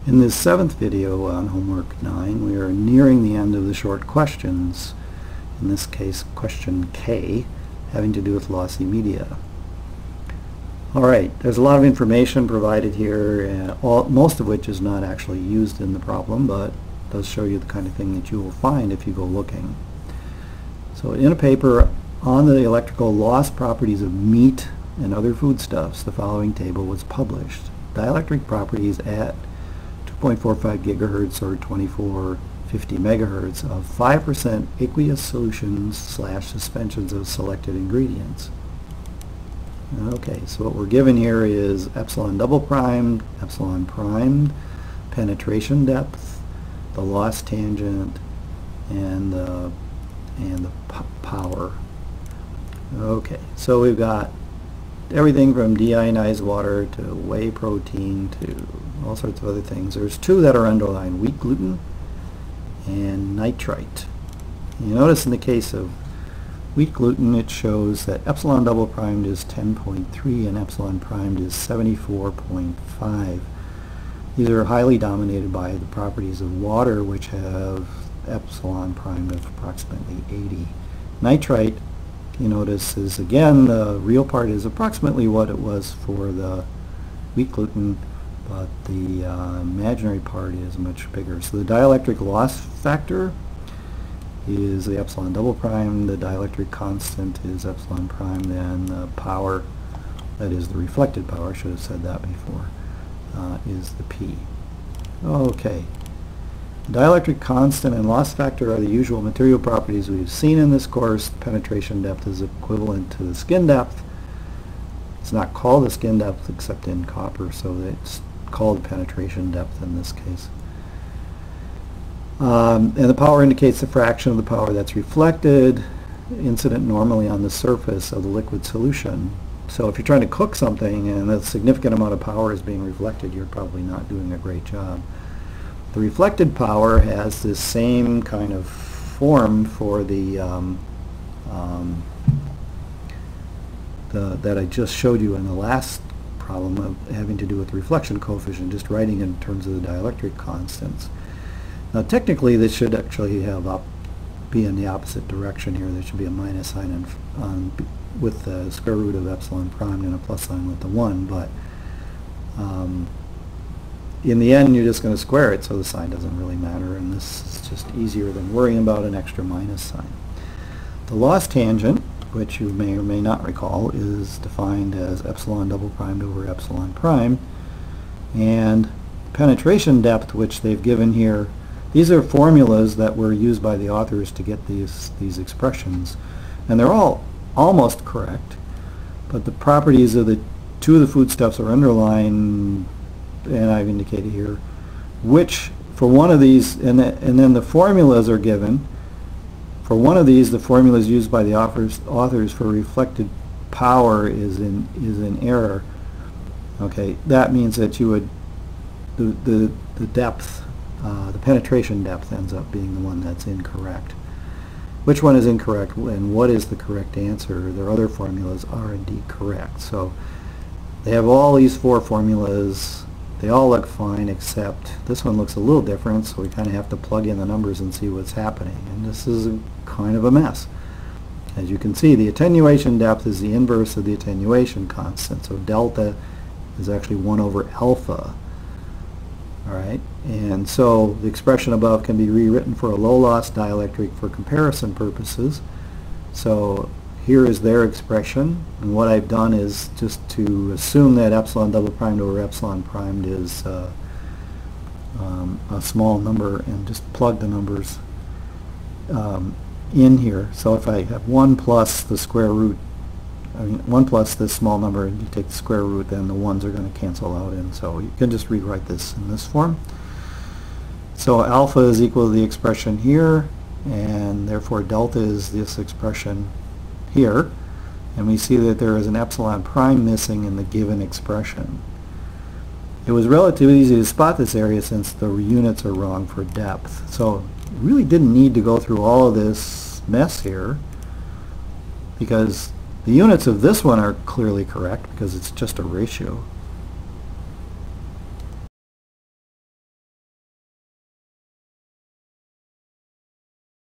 In this 7th video on homework 9, we are nearing the end of the short questions. In this case, question K, having to do with lossy media. Alright, there's a lot of information provided here, most of which is not actually used in the problem, but does show you the kind of thing that you will find if you go looking. So in a paper on the electrical loss properties of meat and other foodstuffs, the following table was published. Dielectric properties at 2.45 gigahertz or 2450 megahertz of 5% aqueous solutions / suspensions of selected ingredients. Okay, so what we're given here is epsilon double primed, epsilon primed, penetration depth, the loss tangent, and the power. Okay, so we've got everything from deionized water to whey protein to all sorts of other things. There's two that are underlined, wheat gluten and nitrite. You notice in the case of wheat gluten it shows that epsilon double primed is 10.3 and epsilon primed is 74.5. These are highly dominated by the properties of water, which have epsilon primed of approximately 80. Nitrite, you notice, is again the real part is approximately what it was for the wheat gluten, but the imaginary part is much bigger. So the dielectric loss factor is the epsilon double prime, the dielectric constant is epsilon prime, and the power, that is the reflected power, I should have said that before, is the P. Okay. Dielectric constant and loss factor are the usual material properties we've seen in this course. Penetration depth is equivalent to the skin depth. It's not called the skin depth except in copper, so it's called penetration depth in this case. And the power indicates the fraction of the power that's reflected, incident normally on the surface of the liquid solution. So if you're trying to cook something and a significant amount of power is being reflected, you're probably not doing a great job. The reflected power has this same kind of form for the that I just showed you in the last problem of having to do with the reflection coefficient, just writing in terms of the dielectric constants. Now technically this should actually have be in the opposite direction here. There should be a minus sign with the square root of epsilon prime and a plus sign with the 1, but in the end you're just going to square it, so the sign doesn't really matter, and this is just easier than worrying about an extra minus sign. The loss tangent, which you may or may not recall, is defined as epsilon double primed over epsilon prime, and penetration depth, which they've given here, these are formulas that were used by the authors to get these expressions, and they're all almost correct, but the properties of the two of the foodstuffs are underlined, and I've indicated here, which for one of these, and then the formulas are given. For one of these, the formula is used by the authors for reflected power is in error. Okay, that means that you would the depth, the penetration depth ends up being the one that's incorrect. Which one is incorrect and what is the correct answer? Their other formulas are indeed correct. So they have all these four formulas. They all look fine, except this one looks a little different, so we kind of have to plug in the numbers and see what's happening. And this is kind of a mess. As you can see, the attenuation depth is the inverse of the attenuation constant. So delta is actually 1 over alpha. Alright, and so the expression above can be rewritten for a low-loss dielectric for comparison purposes. So here is their expression, and what I've done is just to assume that epsilon double primed over epsilon primed is a small number, and just plug the numbers in here. So if I have 1 plus the square root, 1 plus this small number, and you take the square root, then the 1s are going to cancel out, and so you can just rewrite this in this form. So alpha is equal to the expression here, and therefore delta is this expression here, and we see that there is an epsilon prime missing in the given expression. It was relatively easy to spot this area since the units are wrong for depth. So you really didn't need to go through all of this mess here, because the units of this one are clearly correct because it's just a ratio.